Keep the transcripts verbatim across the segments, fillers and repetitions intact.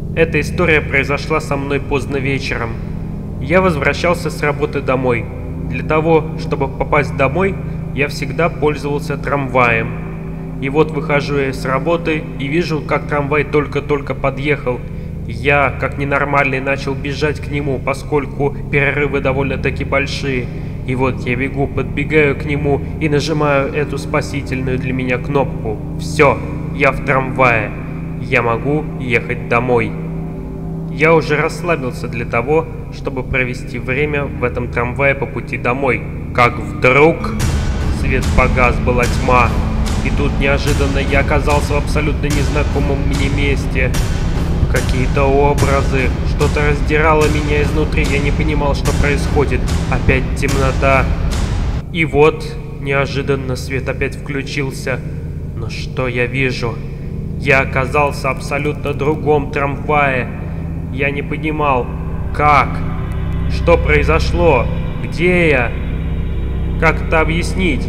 Эта история произошла со мной поздно вечером. Я возвращался с работы домой. Для того, чтобы попасть домой, я всегда пользовался трамваем. И вот выхожу я с работы и вижу, как трамвай только-только подъехал. Я, как ненормальный, начал бежать к нему, поскольку перерывы довольно-таки большие. И вот я бегу, подбегаю к нему и нажимаю эту спасительную для меня кнопку. Все, я в трамвае. Я могу ехать домой. Я уже расслабился для того, чтобы провести время в этом трамвае по пути домой. Как вдруг свет погас, была тьма. И тут неожиданно я оказался в абсолютно незнакомом мне месте. Какие-то образы, что-то раздирало меня изнутри, я не понимал, что происходит. Опять темнота. И вот, неожиданно свет опять включился. Но что я вижу? Я оказался в абсолютно другом трамвае. Я не понимал, как? Что произошло? Где я? Как это объяснить?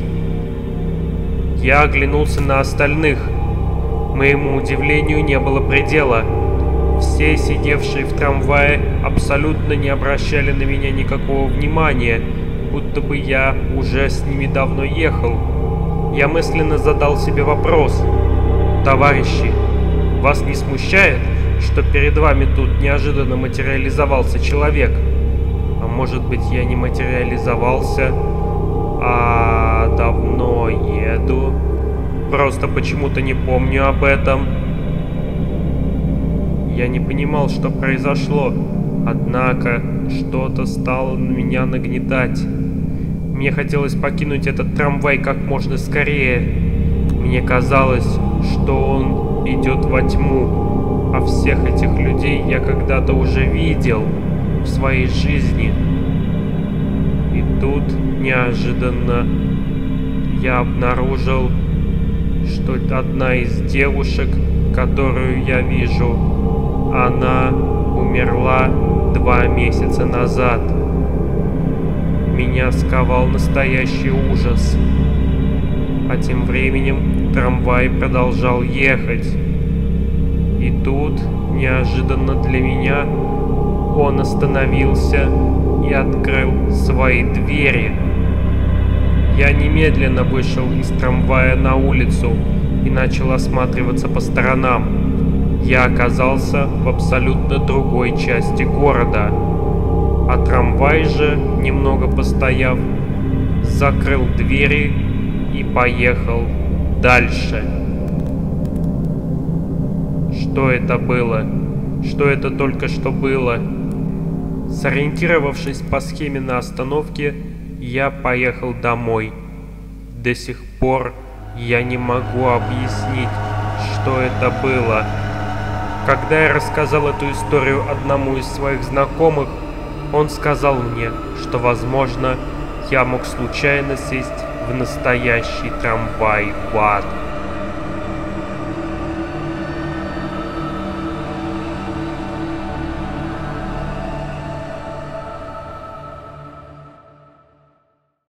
Я оглянулся на остальных. Моему удивлению не было предела. Все сидевшие в трамвае абсолютно не обращали на меня никакого внимания, будто бы я уже с ними давно ехал. Я мысленно задал себе вопрос. Товарищи, вас не смущает, что перед вами тут неожиданно материализовался человек? А может быть, я не материализовался, а давно еду? Просто почему-то не помню об этом. Я не понимал, что произошло, однако что-то стало на меня нагнетать. Мне хотелось покинуть этот трамвай как можно скорее. Мне казалось, что он идет во тьму, а всех этих людей я когда-то уже видел в своей жизни. И тут неожиданно я обнаружил, что одна из девушек, которую я вижу, она умерла два месяца назад. Меня сковал настоящий ужас. А тем временем трамвай продолжал ехать. И тут, неожиданно для меня, он остановился и открыл свои двери. Я немедленно вышел из трамвая на улицу и начал осматриваться по сторонам. Я оказался в абсолютно другой части города, а трамвай же, немного постояв, закрыл двери и поехал дальше. Что это было? Что это только что было? Сориентировавшись по схеме на остановке, я поехал домой. До сих пор я не могу объяснить, что это было. Когда я рассказал эту историю одному из своих знакомых, он сказал мне, что, возможно, я мог случайно сесть в настоящий трамвай в ад.